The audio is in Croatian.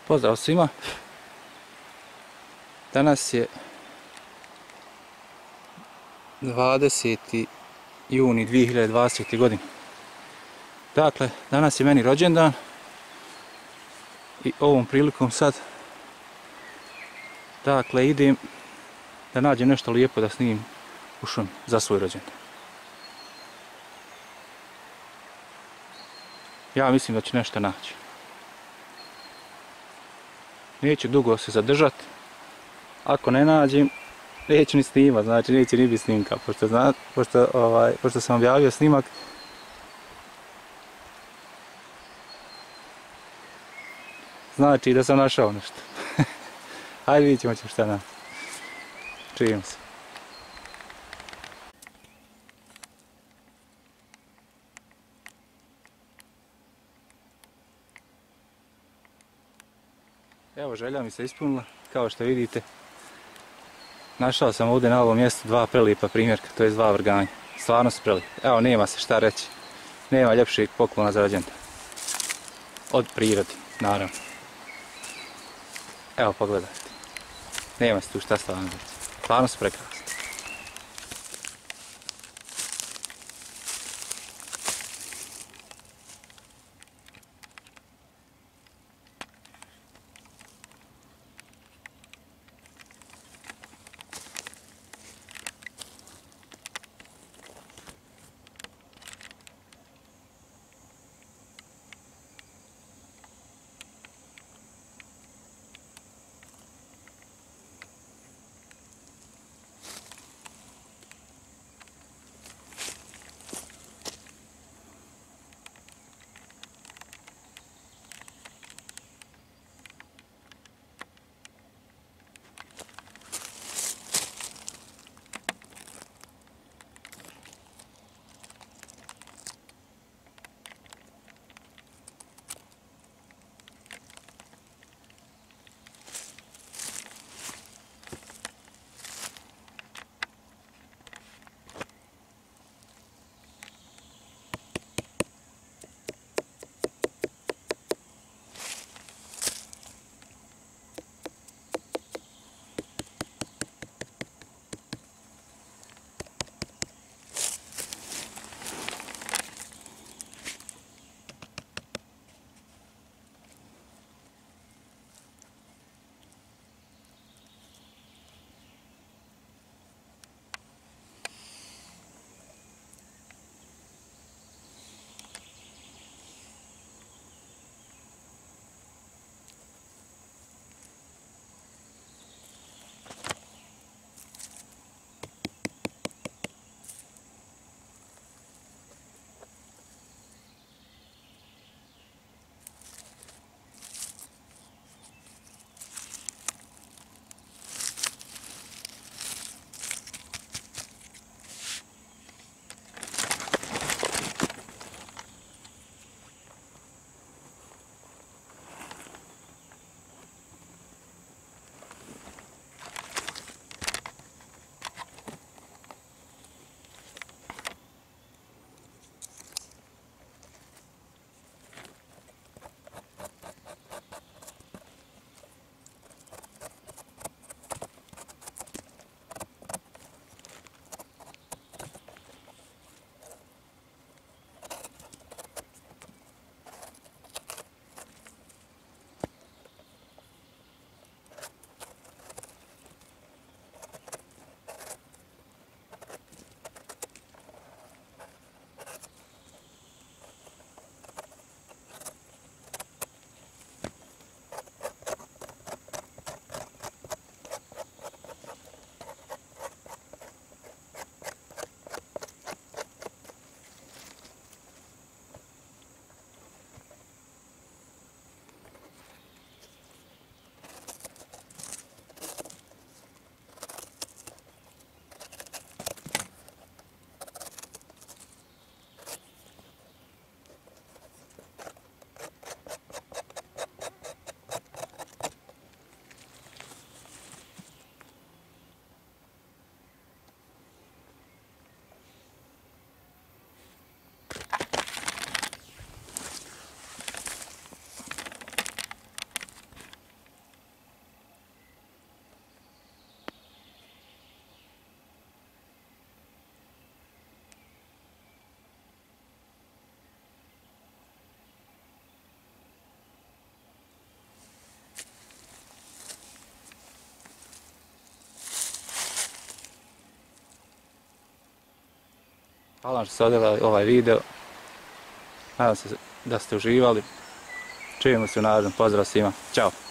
Pozdrav svima. Danas je 20. juni 2020. godine. Dakle, danas je meni rođendan i ovom prilikom sad idem da nađem nešto lijepo da snimim u šumi za svoj rođendan. Ja mislim da ću nešto naći. Neću dugo se zadržati. Ako ne nađem, neću ni snimat, znači neće ni biti snimka, pošto sam objavio snimak. Znači da sam našao nešto. Hajde vidjet ćemo šta naći. Čujemo se. Evo, želja mi se ispunila, kao što vidite. Našao sam ovdje na ovom mjestu dva prelijepa primjerka, to je dva vrganja. Stvarno su prelijepi. Evo, nema se šta reći. Nema ljepšeg poklona za rođendan. Od prirode, naravno. Evo, pogledajte. Nema se tu šta stvarno reći. Stvarno su prekrasni. Hvala vam što ste odgledali ovaj video. Nadam se da ste uživali. Čujemo se u narednom. Pozdrav svima. Ćao!